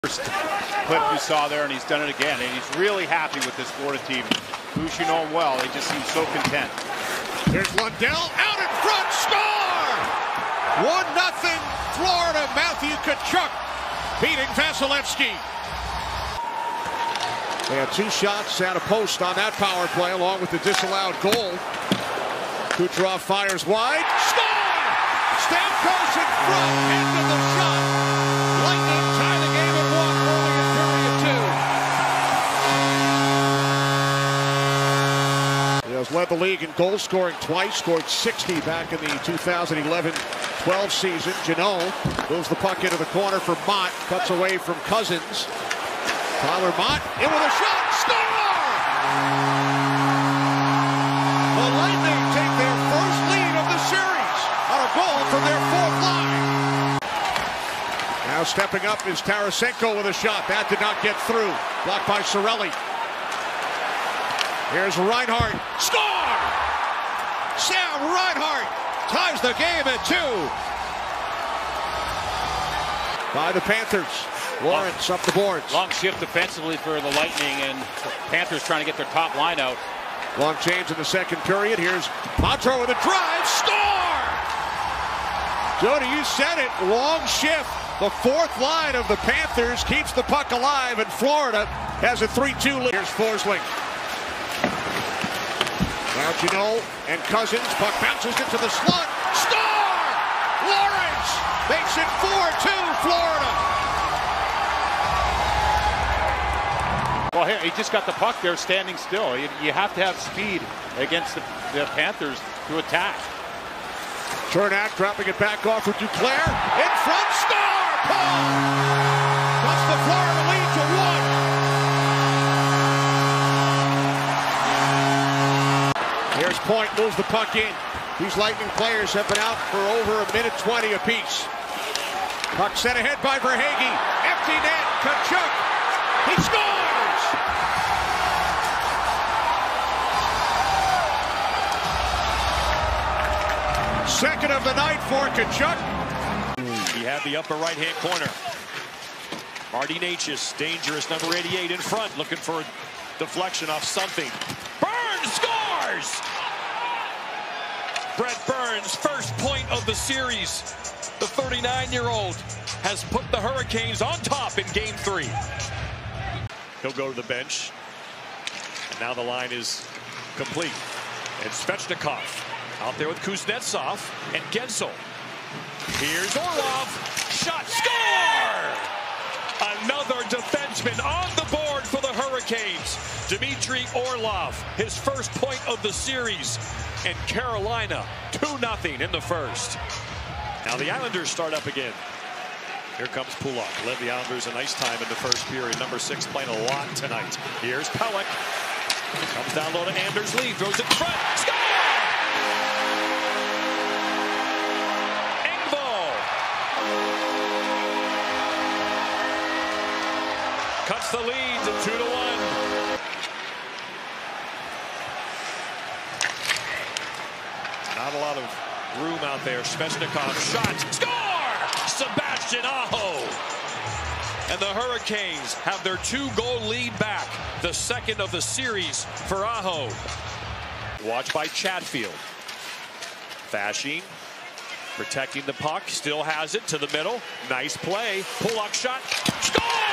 First clip you saw there, and he's done it again, and he's really happy with this Florida team. Who's you know him well, they just seem so content. Here's Lundell out in front, score! 1-0 Florida. Matthew Tkachuk beating Vasilevsky. They had 2 shots at a post on that power play, along with the disallowed goal. Kucherov fires wide, score! Stamkos in front, end of the shot. Lightning tie the game at 1 early in period 2. He has led the league in goal scoring twice, scored 60 back in the 2011-12 season. Janot moves the puck into the corner for Mott, cuts away from Cousins. Tyler Mott in with a shot, score! The Lightning take their first lead of the series on a goal from their 4th line. Now stepping up is Tarasenko with a shot. That did not get through. Blocked by Cirelli. Here's Reinhart. Score! Sam Reinhart ties the game at 2. By the Panthers. Lawrence up the boards. Long shift defensively for the Lightning, and the Panthers trying to get their top line out. Long change in the second period. Here's Montreux with a drive. Score! Jody, you said it. Long shift. The 4th line of the Panthers keeps the puck alive, and Florida has a 3-2 lead. Here's Forsling. Now Janot and Cousins. Puck bounces into the slot. Score! Lawrence makes it 4-2 Florida. Well, he just got the puck there standing still. You have to have speed against the Panthers to attack. Chernak dropping it back off for Duclair. In front, score! Paul! Cuts the Florida lead to 1. Here's Point, moves the puck in. These Lightning players have been out for over 1:20 apiece. Puck sent ahead by Verhaeghe. Empty net, Tkachuk. He scores! Second of the night for Tkachuk. He had the upper right-hand corner. Marty Necas, dangerous, number 88 in front, looking for a deflection off something. Burns scores! Brent Burns, first point of the series. The 39-year-old has put the Hurricanes on top in Game 3. He'll go to the bench. And now the line is complete. And Svechnikov out there with Kuznetsov and Gensel. Here's Orlov. Shot. Score! Another defenseman on the board for the Hurricanes. Dmitry Orlov, his first point of the series. And Carolina, 2-0 in the first. Now the Islanders start up again. Here comes Pulock. Led the Islanders a nice time in the first period. Number 6 playing a lot tonight. Here's Pelech. Comes down low to Anders Lee. Throws it in front. Score! Engvall. Cuts the lead to 2-1. Not a lot of room out there. Svechnikov shot. Score! Sebastian Aho. And the Hurricanes have their 2-goal lead back. The second of the series for Aho. Watched by Chatfield. Fasching protecting the puck. Still has it to the middle. Nice play. Pulock shot. Score!